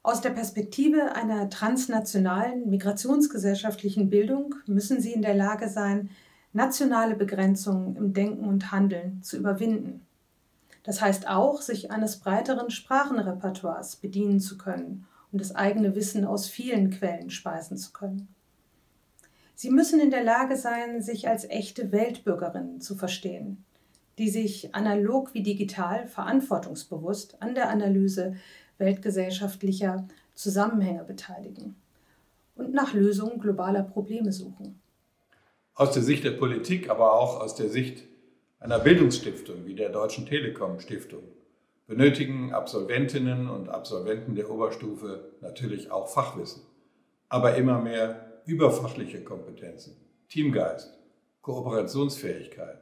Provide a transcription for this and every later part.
Aus der Perspektive einer transnationalen, migrationsgesellschaftlichen Bildung müssen sie in der Lage sein, nationale Begrenzungen im Denken und Handeln zu überwinden. Das heißt auch, sich eines breiteren Sprachenrepertoires bedienen zu können und das eigene Wissen aus vielen Quellen speisen zu können. Sie müssen in der Lage sein, sich als echte Weltbürgerinnen zu verstehen, die sich analog wie digital verantwortungsbewusst an der Analyse weltgesellschaftlicher Zusammenhänge beteiligen und nach Lösungen globaler Probleme suchen. Aus der Sicht der Politik, aber auch aus der Sicht einer Bildungsstiftung wie der Deutschen Telekom Stiftung benötigen Absolventinnen und Absolventen der Oberstufe natürlich auch Fachwissen, aber immer mehr überfachliche Kompetenzen, Teamgeist, Kooperationsfähigkeit,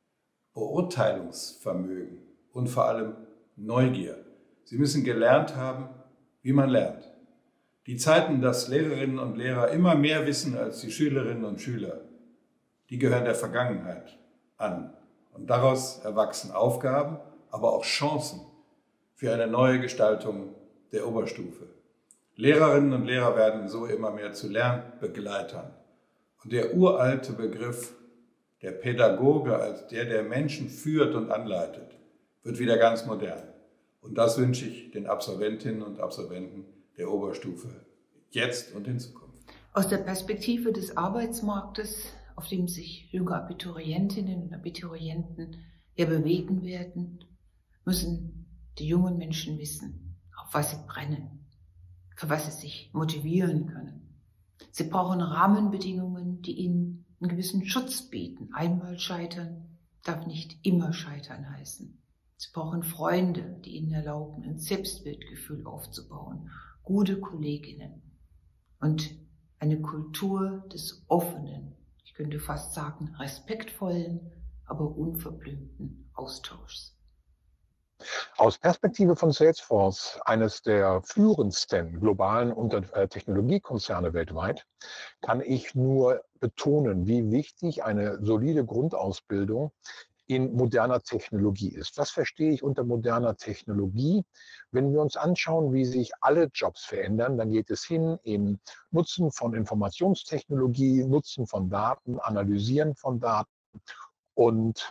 Beurteilungsvermögen und vor allem Neugier. Sie müssen gelernt haben, wie man lernt. Die Zeiten, dass Lehrerinnen und Lehrer immer mehr wissen als die Schülerinnen und Schüler, die gehören der Vergangenheit an. Und daraus erwachsen Aufgaben, aber auch Chancen für eine neue Gestaltung der Oberstufe. Lehrerinnen und Lehrer werden so immer mehr zu Lernbegleitern. Und der uralte Begriff der Pädagoge als der Menschen führt und anleitet, wird wieder ganz modern. Und das wünsche ich den Absolventinnen und Absolventen der Oberstufe jetzt und in Zukunft. Aus der Perspektive des Arbeitsmarktes, auf dem sich junge Abiturientinnen und Abiturienten ja bewegen werden, müssen die jungen Menschen wissen, auf was sie brennen, für was sie sich motivieren können. Sie brauchen Rahmenbedingungen, die ihnen einen gewissen Schutz bieten. Einmal scheitern darf nicht immer scheitern heißen. Sie brauchen Freunde, die ihnen erlauben, ein Selbstwertgefühl aufzubauen, gute Kolleginnen und eine Kultur des offenen, ich könnte fast sagen respektvollen, aber unverblümten Austauschs. Aus Perspektive von Salesforce, eines der führendsten globalen Technologiekonzerne weltweit, kann ich nur betonen, wie wichtig eine solide Grundausbildung in moderner Technologie ist. Was verstehe ich unter moderner Technologie? Wenn wir uns anschauen, wie sich alle Jobs verändern, dann geht es hin im Nutzen von Informationstechnologie, Nutzen von Daten, Analysieren von Daten und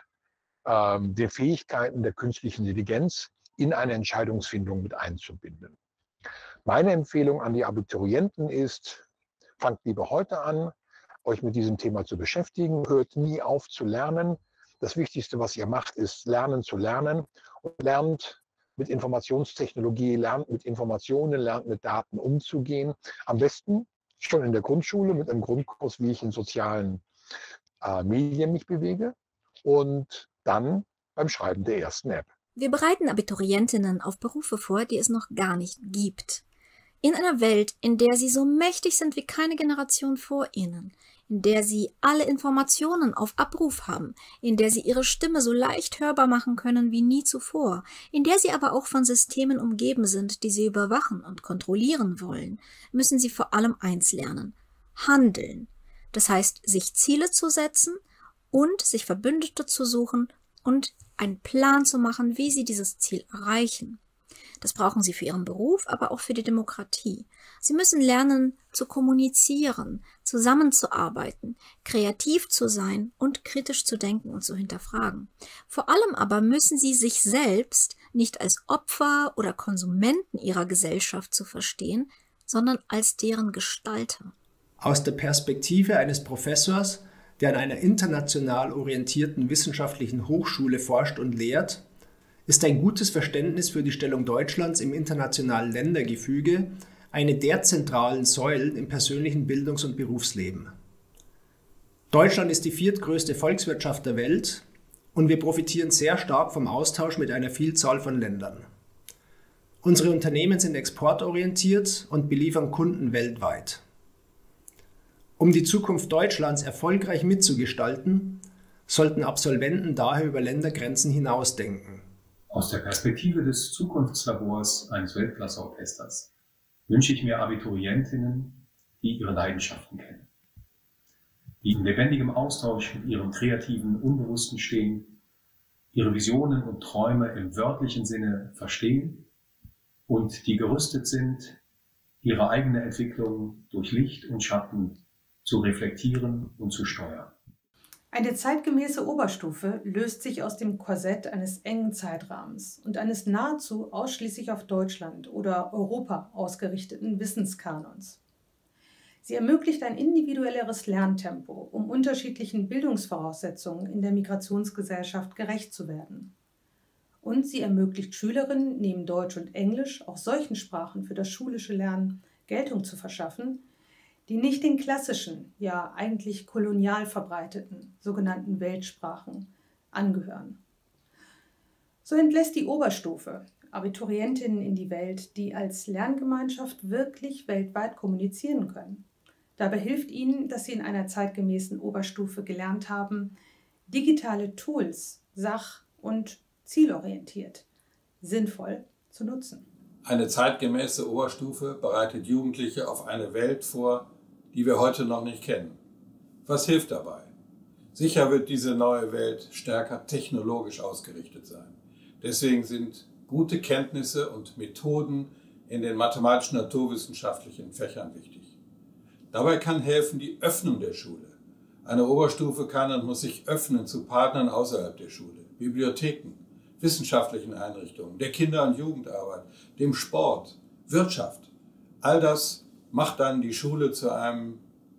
der Fähigkeiten der künstlichen Intelligenz in eine Entscheidungsfindung mit einzubinden. Meine Empfehlung an die Abiturienten ist, fangt lieber heute an, euch mit diesem Thema zu beschäftigen, hört nie auf zu lernen. Das Wichtigste, was ihr macht, ist lernen zu lernen und lernt mit Informationstechnologie, lernt mit Informationen, lernt mit Daten umzugehen. Am besten schon in der Grundschule mit einem Grundkurs, wie ich in sozialen Medien mich bewege und dann beim Schreiben der ersten App. Wir bereiten Abiturientinnen auf Berufe vor, die es noch gar nicht gibt. In einer Welt, in der sie so mächtig sind wie keine Generation vor ihnen, in der sie alle Informationen auf Abruf haben, in der sie ihre Stimme so leicht hörbar machen können wie nie zuvor, in der sie aber auch von Systemen umgeben sind, die sie überwachen und kontrollieren wollen, müssen sie vor allem eins lernen: handeln. Das heißt, sich Ziele zu setzen und sich Verbündete zu suchen und einen Plan zu machen, wie sie dieses Ziel erreichen. Das brauchen sie für ihren Beruf, aber auch für die Demokratie. Sie müssen lernen, zu kommunizieren, zusammenzuarbeiten, kreativ zu sein und kritisch zu denken und zu hinterfragen. Vor allem aber müssen sie sich selbst nicht als Opfer oder Konsumenten ihrer Gesellschaft zu verstehen, sondern als deren Gestalter. Aus der Perspektive eines Professors, der an einer international orientierten wissenschaftlichen Hochschule forscht und lehrt, ist ein gutes Verständnis für die Stellung Deutschlands im internationalen Ländergefüge eine der zentralen Säulen im persönlichen Bildungs- und Berufsleben. Deutschland ist die viertgrößte Volkswirtschaft der Welt und wir profitieren sehr stark vom Austausch mit einer Vielzahl von Ländern. Unsere Unternehmen sind exportorientiert und beliefern Kunden weltweit. Um die Zukunft Deutschlands erfolgreich mitzugestalten, sollten Absolventen daher über Ländergrenzen hinausdenken. Aus der Perspektive des Zukunftslabors eines Weltklasseorchesters wünsche ich mir Abiturientinnen, die ihre Leidenschaften kennen, die in lebendigem Austausch mit ihrem kreativen Unbewussten stehen, ihre Visionen und Träume im wörtlichen Sinne verstehen und die gerüstet sind, ihre eigene Entwicklung durch Licht und Schatten zu reflektieren und zu steuern. Eine zeitgemäße Oberstufe löst sich aus dem Korsett eines engen Zeitrahmens und eines nahezu ausschließlich auf Deutschland oder Europa ausgerichteten Wissenskanons. Sie ermöglicht ein individuelleres Lerntempo, um unterschiedlichen Bildungsvoraussetzungen in der Migrationsgesellschaft gerecht zu werden. Und sie ermöglicht Schülerinnen, neben Deutsch und Englisch auch solchen Sprachen für das schulische Lernen Geltung zu verschaffen, die nicht den klassischen, ja eigentlich kolonial verbreiteten, sogenannten Weltsprachen angehören. So entlässt die Oberstufe Abiturientinnen in die Welt, die als Lerngemeinschaft wirklich weltweit kommunizieren können. Dabei hilft ihnen, dass sie in einer zeitgemäßen Oberstufe gelernt haben, digitale Tools sach- und zielorientiert, sinnvoll zu nutzen. Eine zeitgemäße Oberstufe bereitet Jugendliche auf eine Welt vor, die wir heute noch nicht kennen. Was hilft dabei? Sicher wird diese neue Welt stärker technologisch ausgerichtet sein. Deswegen sind gute Kenntnisse und Methoden in den mathematischen naturwissenschaftlichen Fächern wichtig. Dabei kann helfen die Öffnung der Schule. Eine Oberstufe kann und muss sich öffnen zu Partnern außerhalb der Schule, Bibliotheken, wissenschaftlichen Einrichtungen, der Kinder- und Jugendarbeit, dem Sport, Wirtschaft. All das macht dann die Schule zu einem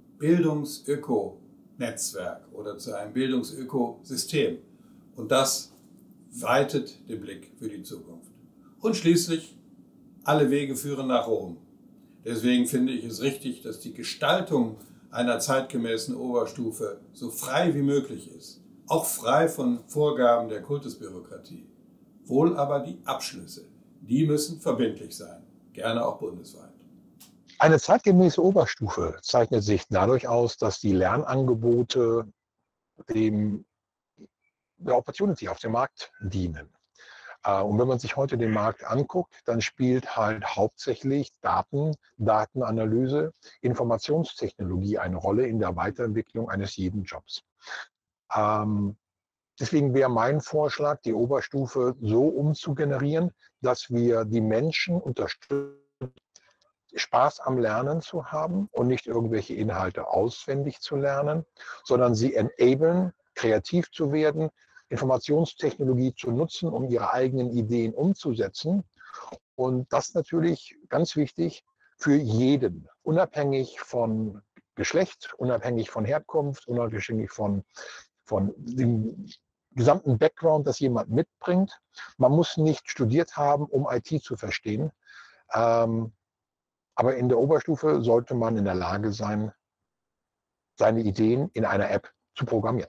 Bildungsökonetzwerk oder zu einem Bildungsökosystem. Und das weitet den Blick für die Zukunft. Und schließlich, alle Wege führen nach Rom. Deswegen finde ich es richtig, dass die Gestaltung einer zeitgemäßen Oberstufe so frei wie möglich ist. Auch frei von Vorgaben der Kultusbürokratie. Wohl aber die Abschlüsse, die müssen verbindlich sein, gerne auch bundesweit. Eine zeitgemäße Oberstufe zeichnet sich dadurch aus, dass die Lernangebote der Opportunity auf dem Markt dienen. Und wenn man sich heute den Markt anguckt, dann spielt halt hauptsächlich Datenanalyse, Informationstechnologie eine Rolle in der Weiterentwicklung eines jeden Jobs. Deswegen wäre mein Vorschlag, die Oberstufe so umzugenerieren, dass wir die Menschen unterstützen, Spaß am Lernen zu haben und nicht irgendwelche Inhalte auswendig zu lernen, sondern sie enablen, kreativ zu werden, Informationstechnologie zu nutzen, um ihre eigenen Ideen umzusetzen. Und das natürlich ganz wichtig für jeden, unabhängig von Geschlecht, unabhängig von Herkunft, unabhängig von dem gesamten Background, das jemand mitbringt. Man muss nicht studiert haben, um IT zu verstehen. Aber in der Oberstufe sollte man in der Lage sein, seine Ideen in einer App zu programmieren.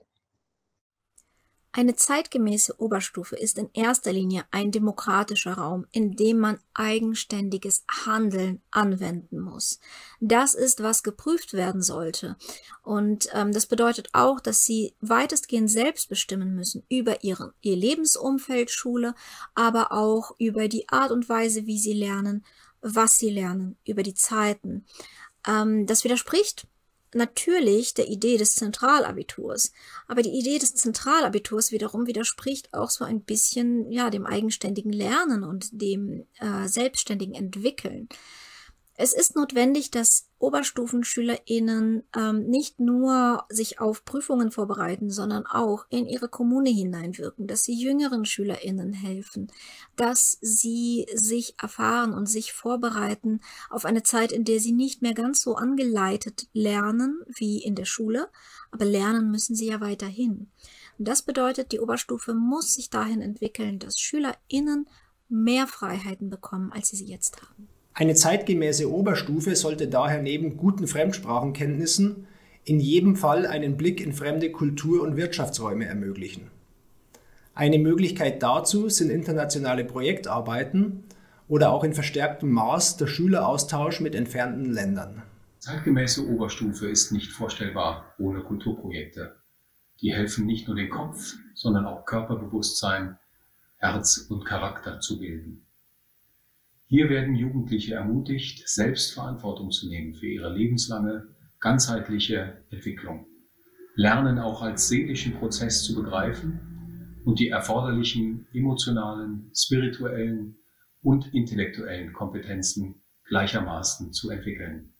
Eine zeitgemäße Oberstufe ist in erster Linie ein demokratischer Raum, in dem man eigenständiges Handeln anwenden muss. Das ist, was geprüft werden sollte. Und das bedeutet auch, dass sie weitestgehend selbst bestimmen müssen über ihr Lebensumfeld, Schule, aber auch über die Art und Weise, wie sie lernen, was sie lernen, über die Zeiten. Das widerspricht natürlich der Idee des Zentralabiturs. Aber die Idee des Zentralabiturs wiederum widerspricht auch so ein bisschen, ja, dem eigenständigen Lernen und dem selbstständigen Entwickeln. Es ist notwendig, dass OberstufenschülerInnen nicht nur sich auf Prüfungen vorbereiten, sondern auch in ihre Kommune hineinwirken, dass sie jüngeren SchülerInnen helfen, dass sie sich erfahren und sich vorbereiten auf eine Zeit, in der sie nicht mehr ganz so angeleitet lernen wie in der Schule, aber lernen müssen sie ja weiterhin. Und das bedeutet, die Oberstufe muss sich dahin entwickeln, dass SchülerInnen mehr Freiheiten bekommen, als sie jetzt haben. Eine zeitgemäße Oberstufe sollte daher neben guten Fremdsprachenkenntnissen in jedem Fall einen Blick in fremde Kultur- und Wirtschaftsräume ermöglichen. Eine Möglichkeit dazu sind internationale Projektarbeiten oder auch in verstärktem Maß der Schüleraustausch mit entfernten Ländern. Zeitgemäße Oberstufe ist nicht vorstellbar ohne Kulturprojekte. Die helfen nicht nur den Kopf, sondern auch Körperbewusstsein, Herz und Charakter zu bilden. Hier werden Jugendliche ermutigt, selbst Verantwortung zu nehmen für ihre lebenslange, ganzheitliche Entwicklung, lernen auch als seelischen Prozess zu begreifen und die erforderlichen emotionalen, spirituellen und intellektuellen Kompetenzen gleichermaßen zu entwickeln.